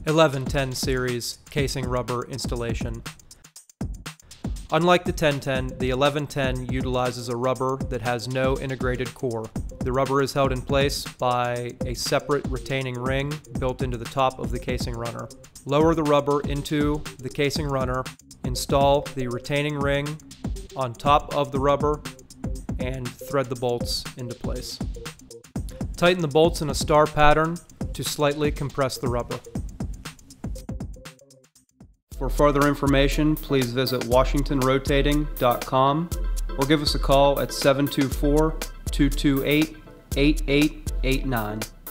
1110 series casing rubber installation. Unlike the 1010, the 1110 utilizes a rubber that has no integrated core. The rubber is held in place by a separate retaining ring built into the top of the casing runner. Lower the rubber into the casing runner, install the retaining ring on top of the rubber, and thread the bolts into place. Tighten the bolts in a star pattern to slightly compress the rubber. For further information, please visit washingtonrotating.com or give us a call at 724-228-8889.